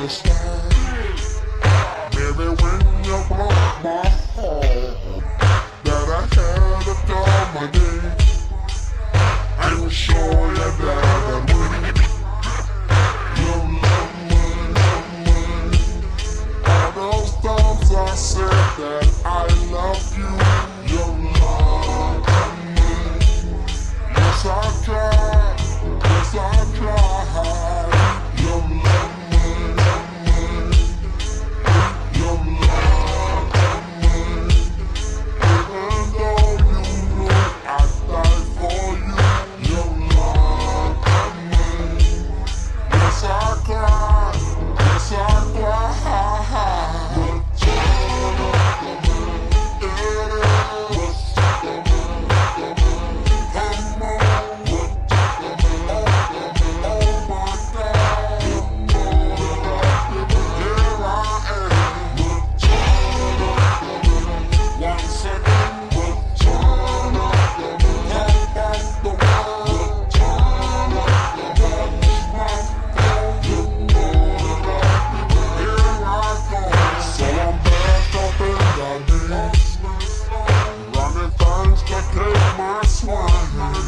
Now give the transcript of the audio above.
understand. Baby, when you broke my heart, that I had to call my name. I'm sure you're that I would. You love me. All those times I said that I love you. You love me. Yes, I tried. Yes, I tried. You love me. You love me. Even though you know I'd die for you. You love me. Yes, I cried. Yes, I cried. But you love me. Come on. Oh my God. Here I am. Once again. Help out the world. Here I go. So I'm back up in the knees, running things to take my swing.